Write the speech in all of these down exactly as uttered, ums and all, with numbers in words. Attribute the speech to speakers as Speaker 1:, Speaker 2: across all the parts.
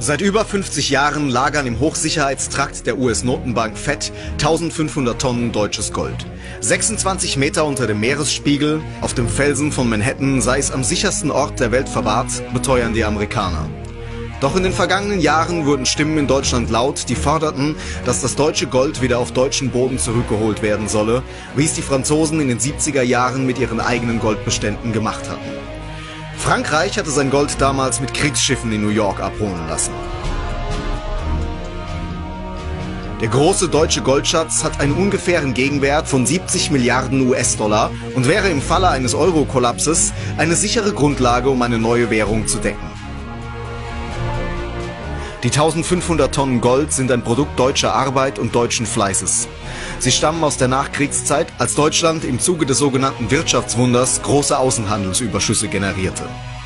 Speaker 1: Seit über fünfzig Jahren lagern im Hochsicherheitstrakt der U S-Notenbank Fed eintausendfünfhundert Tonnen deutsches Gold. sechsundzwanzig Meter unter dem Meeresspiegel, auf dem Felsen von Manhattan sei es am sichersten Ort der Welt verwahrt, beteuern die Amerikaner. Doch in den vergangenen Jahren wurden Stimmen in Deutschland laut, die forderten, dass das deutsche Gold wieder auf deutschen Boden zurückgeholt werden solle, wie es die Franzosen in den siebziger Jahren mit ihren eigenen Goldbeständen gemacht hatten. Frankreich hatte sein Gold damals mit Kriegsschiffen in New York abholen lassen. Der große deutsche Goldschatz hat einen ungefähren Gegenwert von siebzig Milliarden U S-Dollar und wäre im Falle eines Euro-Kollapses eine sichere Grundlage, um eine neue Währung zu decken. Die eintausendfünfhundert Tonnen Gold sind ein Produkt deutscher Arbeit und deutschen Fleißes. Sie stammen aus der Nachkriegszeit, als Deutschland im Zuge des sogenannten Wirtschaftswunders große Außenhandelsüberschüsse generierte.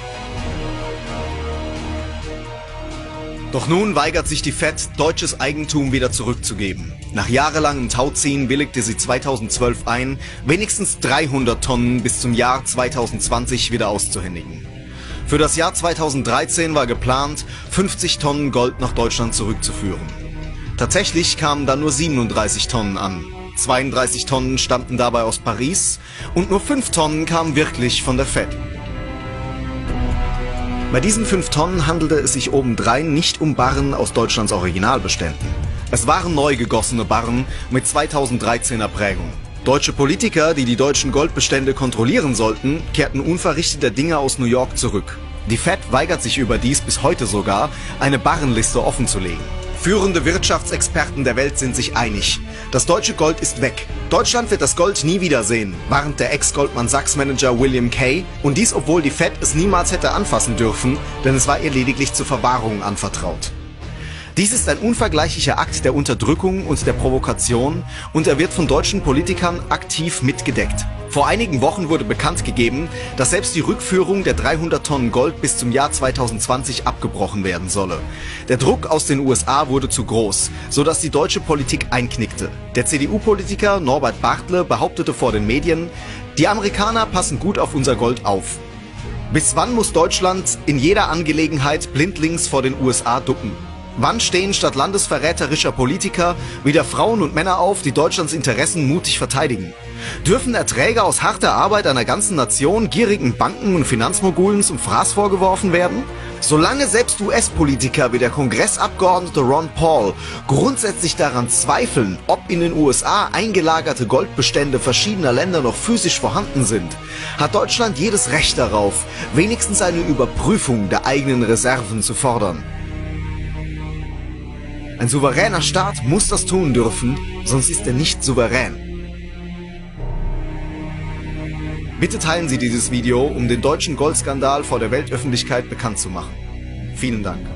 Speaker 1: Doch nun weigert sich die Fed, deutsches Eigentum wieder zurückzugeben. Nach jahrelangem Tauziehen willigte sie zweitausendzwölf ein, wenigstens dreihundert Tonnen bis zum Jahr zweitausendzwanzig wieder auszuhändigen. Für das Jahr zweitausenddreizehn war geplant, fünfzig Tonnen Gold nach Deutschland zurückzuführen. Tatsächlich kamen dann nur siebenunddreißig Tonnen an. zweiunddreißig Tonnen stammten dabei aus Paris und nur fünf Tonnen kamen wirklich von der Fed. Bei diesen fünf Tonnen handelte es sich obendrein nicht um Barren aus Deutschlands Originalbeständen. Es waren neu gegossene Barren mit zweitausenddreizehner Prägung. Deutsche Politiker, die die deutschen Goldbestände kontrollieren sollten, kehrten unverrichteter Dinge aus New York zurück. Die Fed weigert sich überdies bis heute sogar, eine Barrenliste offenzulegen. Führende Wirtschaftsexperten der Welt sind sich einig. Das deutsche Gold ist weg. Deutschland wird das Gold nie wiedersehen, warnt der Ex-Goldman Sachs-Manager William Kay. Und dies, obwohl die Fed es niemals hätte anfassen dürfen, denn es war ihr lediglich zur Verwahrung anvertraut. Dies ist ein unvergleichlicher Akt der Unterdrückung und der Provokation und er wird von deutschen Politikern aktiv mitgedeckt. Vor einigen Wochen wurde bekannt gegeben, dass selbst die Rückführung der dreihundert Tonnen Gold bis zum Jahr zweitausendzwanzig abgebrochen werden solle. Der Druck aus den U S A wurde zu groß, sodass die deutsche Politik einknickte. Der C D U-Politiker Norbert Bartle behauptete vor den Medien, die Amerikaner passen gut auf unser Gold auf. Bis wann muss Deutschland in jeder Angelegenheit blindlings vor den U S A ducken? Wann stehen statt landesverräterischer Politiker wieder Frauen und Männer auf, die Deutschlands Interessen mutig verteidigen? Dürfen Erträge aus harter Arbeit einer ganzen Nation gierigen Banken und Finanzmogulen zum Fraß vorgeworfen werden? Solange selbst U S-Politiker wie der Kongressabgeordnete Ron Paul grundsätzlich daran zweifeln, ob in den U S A eingelagerte Goldbestände verschiedener Länder noch physisch vorhanden sind, hat Deutschland jedes Recht darauf, wenigstens eine Überprüfung der eigenen Reserven zu fordern. Ein souveräner Staat muss das tun dürfen, sonst ist er nicht souverän. Bitte teilen Sie dieses Video, um den deutschen Goldskandal vor der Weltöffentlichkeit bekannt zu machen. Vielen Dank.